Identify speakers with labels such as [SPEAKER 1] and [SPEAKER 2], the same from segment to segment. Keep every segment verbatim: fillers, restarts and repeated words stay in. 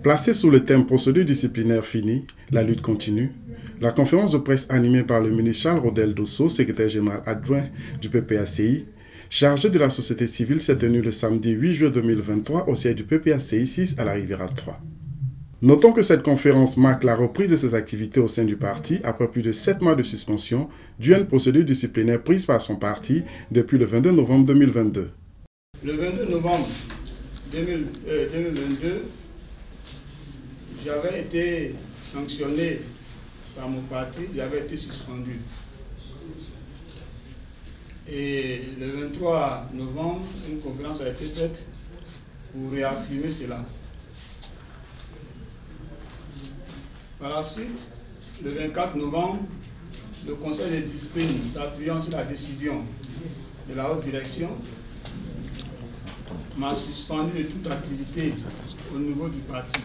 [SPEAKER 1] Placée sous le thème « Procédure disciplinaire finie, la lutte continue », la conférence de presse animée par le ministre Charles Rodel Dosso, secrétaire général adjoint du P P A C I, chargé de la société civile, s'est tenue le samedi huit juillet deux mille vingt-trois au siège du P P A C I six à la Riviera trois. Notons que cette conférence marque la reprise de ses activités au sein du parti après plus de sept mois de suspension due à une procédure disciplinaire prise par son parti depuis le vingt-deux novembre deux mille vingt-deux.
[SPEAKER 2] Le vingt-deux novembre deux mille vingt-deux, j'avais été sanctionné par mon parti, j'avais été suspendu. Et le vingt-trois novembre, une conférence a été faite pour réaffirmer cela. Par la suite, le vingt-quatre novembre, le conseil de discipline, s'appuyant sur la décision de la haute direction, m'a suspendu de toute activité au niveau du parti.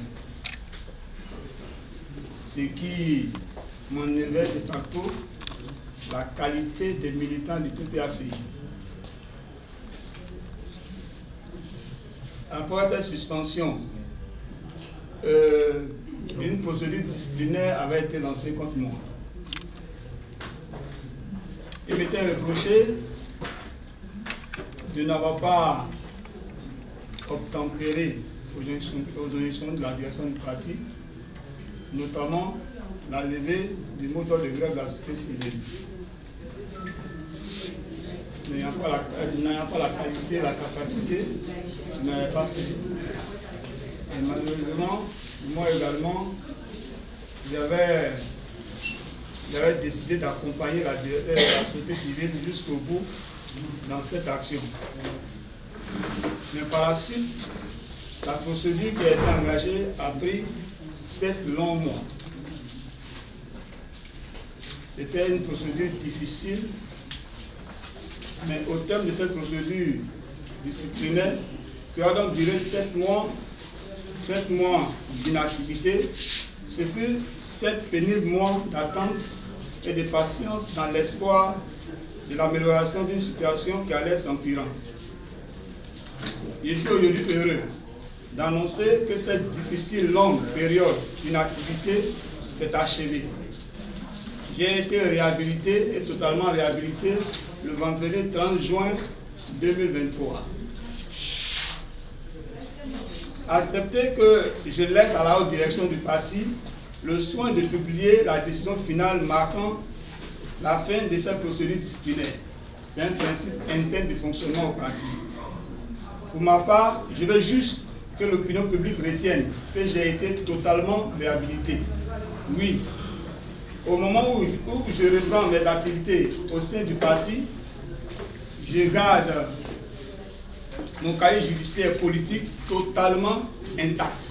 [SPEAKER 2] Ce qui m'enlevait de facto la qualité des militants du P P A C I. Après cette suspension, euh, une procédure disciplinaire avait été lancée contre moi. Il m'était reproché de n'avoir pas obtempéré aux injonctions de la direction du parti, notamment la levée du moteur de grève de la société civile. N'ayant pas, pas la qualité, la capacité, je n'avais pas fait. Et malheureusement, moi également, j'avais décidé d'accompagner la, la société civile jusqu'au bout dans cette action. Mais par la suite, la procédure qui a été engagée a pris sept longs mois. C'était une procédure difficile, mais au terme de cette procédure disciplinaire, qui a donc duré sept mois, sept mois d'inactivité, ce fut sept pénibles mois d'attente et de patience dans l'espoir de l'amélioration d'une situation qui allait s'empirant. Je suis aujourd'hui heureux d'annoncer que cette difficile longue période d'inactivité s'est achevée. J'ai été réhabilité et totalement réhabilité le vendredi trente juin deux mille vingt-trois. Acceptez que je laisse à la haute direction du parti le soin de publier la décision finale marquant la fin de cette procédure disciplinaire. C'est un principe interne de fonctionnement au parti. Pour ma part, je veux juste que l'opinion publique retienne que j'ai été totalement réhabilité. Oui, au moment où je, où je reprends mes activités au sein du parti, je garde mon cahier judiciaire et politique totalement intact.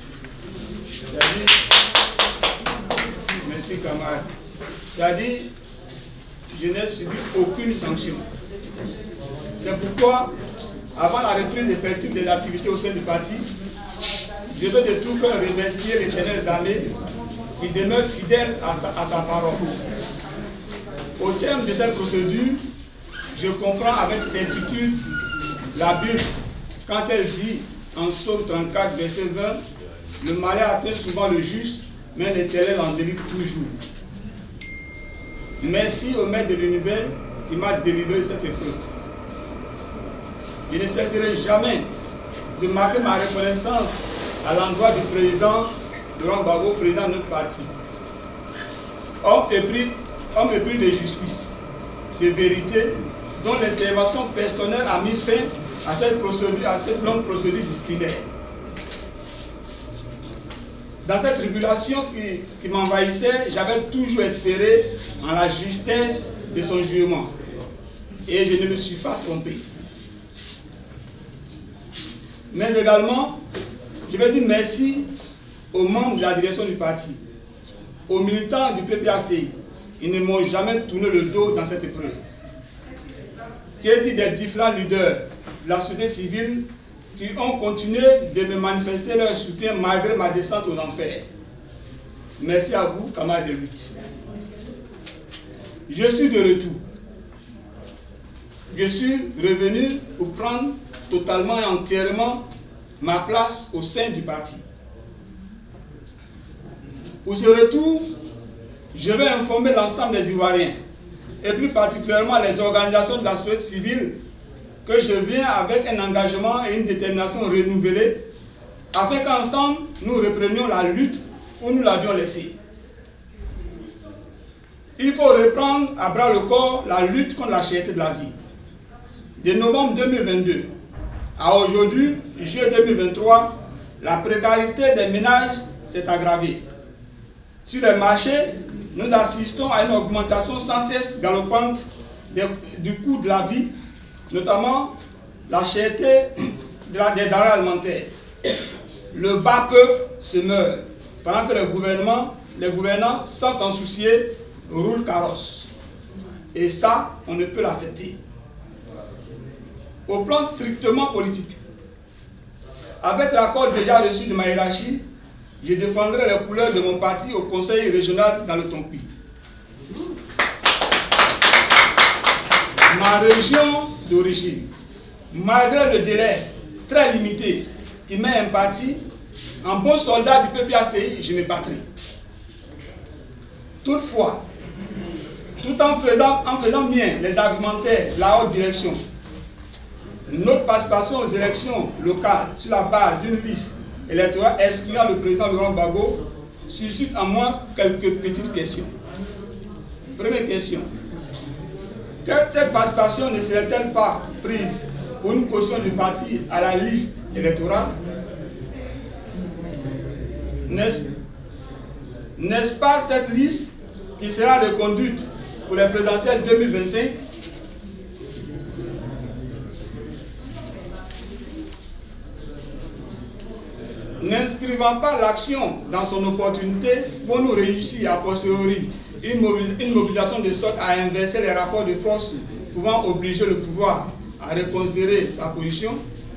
[SPEAKER 2] Merci camarade. C'est-à-dire, je n'ai subi aucune sanction. C'est pourquoi, avant la reprise effective des activités au sein du parti, je veux de tout cœur remercier l'Éternel armées qui demeure fidèle à sa, à sa parole. Au terme de cette procédure, je comprends avec certitude la Bible quand elle dit en Psaume trente-quatre, verset vingt, « Le malheur atteint souvent le juste, mais l'Éternel en délivre toujours. » Merci au Maître de l'univers qui m'a délivré de cette épreuve. Je ne cesserai jamais de marquer ma reconnaissance à l'endroit du président Laurent Gbagbo, président de notre parti. Homme épris, homme épris de justice, de vérité, dont l'intervention personnelle a mis fin à cette, procédure, à cette longue procédure disciplinaire. Dans cette tribulation qui, qui m'envahissait, j'avais toujours espéré en la justesse de son jugement. Et je ne me suis pas trompé. Mais également, je vais dire merci aux membres de la direction du parti, aux militants du P P A C I. Ils ne m'ont jamais tourné le dos dans cette épreuve. J'ai dit des différents leaders de la société civile qui ont continué de me manifester leur soutien malgré ma descente aux enfers. Merci à vous, camarades de lutte. Je suis de retour. Je suis revenu pour prendre totalement et entièrement ma place au sein du parti. Pour ce retour, je vais informer l'ensemble des Ivoiriens, et plus particulièrement les organisations de la société civile, que je viens avec un engagement et une détermination renouvelée, afin qu'ensemble, nous reprenions la lutte où nous l'avions laissée. Il faut reprendre à bras le corps la lutte contre la cherté de la vie. De novembre deux mille vingt-deux à aujourd'hui, juillet deux mille vingt-trois, la précarité des ménages s'est aggravée. Sur les marchés, nous assistons à une augmentation sans cesse galopante des, du coût de la vie, notamment la cherté de la, des denrées alimentaires. Le bas peuple se meurt, pendant que le gouvernement, les gouvernants, sans s'en soucier, roulent carrosse. Et ça, on ne peut l'accepter. Au plan strictement politique, avec l'accord déjà reçu de ma hiérarchie, je défendrai les couleurs de mon parti au conseil régional dans le Tompi. Ma région d'origine, malgré le délai très limité qui m'est imparti, en bon soldat du P P A C I, je me battrai. Toutefois, tout en faisant, en faisant mien les argumentaires de la haute direction, notre participation aux élections locales sur la base d'une liste électorale excluant le président Laurent Gbagbo suscite en moi quelques petites questions. Première question. Que cette participation ne serait-elle pas prise pour une caution du parti à la liste électorale? N'est-ce n'est-ce pas cette liste qui sera reconduite pour les présidentielles deux mille vingt-cinq? N'inscrivant pas l'action dans son opportunité, pour nous réussir a posteriori une mobilisation de sorte à inverser les rapports de force pouvant obliger le pouvoir à reconsidérer sa position?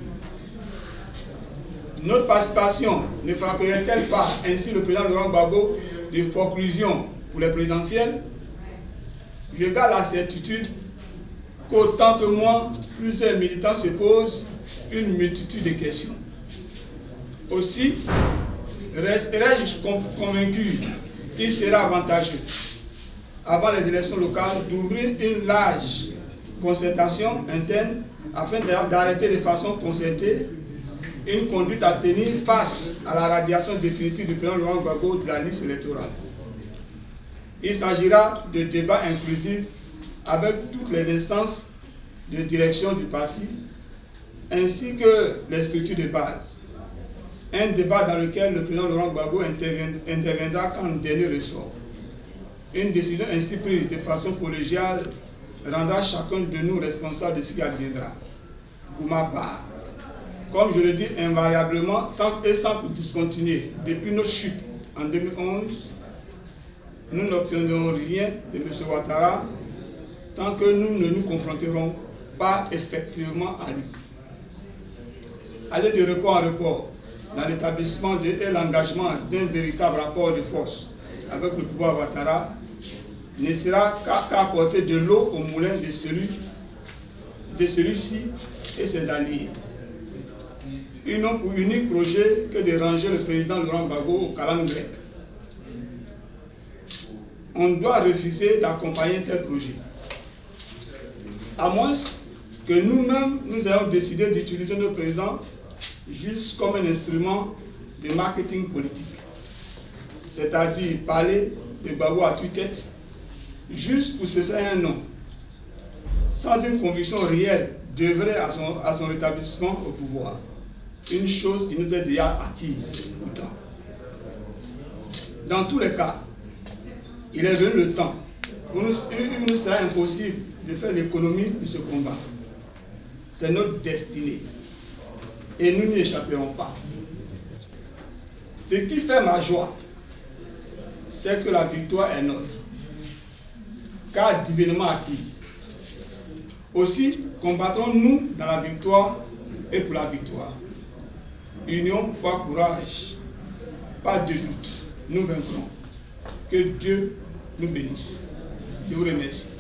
[SPEAKER 2] Notre participation ne frapperait-elle pas ainsi le président Laurent Gbagbo de forclusion pour les présidentielles? Je garde la certitude qu'autant que moi, plusieurs militants se posent une multitude de questions. Aussi, resterai-je convaincu qu'il sera avantageux, avant les élections locales, d'ouvrir une large concertation interne afin d'arrêter de façon concertée une conduite à tenir face à la radiation définitive du président Laurent Gbagbo de la liste électorale. Il s'agira de débats inclusifs avec toutes les instances de direction du parti, ainsi que les structures de base. Un débat dans lequel le président Laurent Gbagbo interviendra quand dernier ressort. Une décision ainsi prise de façon collégiale rendra chacun de nous responsable de ce qui adviendra. Pour ma part, comme je le dis invariablement sans, et sans discontinuer, depuis notre chute en deux mille onze, nous n'obtiendrons rien de M. Ouattara tant que nous ne nous confronterons pas effectivement à lui. Aller de report en report dans l'établissement et l'engagement d'un véritable rapport de force avec le pouvoir Ouattara ne sera qu'à apporter de l'eau au moulin de celui de celui-ci et ses alliés. Ils n'ont pour unique projet que de ranger le président Laurent Gbagbo au calame grec. On doit refuser d'accompagner tel projet, à moins que nous-mêmes nous ayons décidé d'utiliser notre président juste comme un instrument de marketing politique, c'est-à-dire parler de Gbagbo à tue-tête, juste pour se faire un nom, sans une conviction réelle d'œuvrer à son, à son rétablissement au pouvoir, une chose qui nous est déjà acquise pourtant. Dans tous les cas, il est venu le temps où nous, où nous sera impossible de faire l'économie de ce combat. C'est notre destinée. Et nous n'y échapperons pas. Ce qui fait ma joie, c'est que la victoire est nôtre, car divinement acquise. Aussi, combattrons-nous dans la victoire et pour la victoire. Union, foi, courage, pas de doute, nous vaincrons. Que Dieu nous bénisse. Je vous remercie.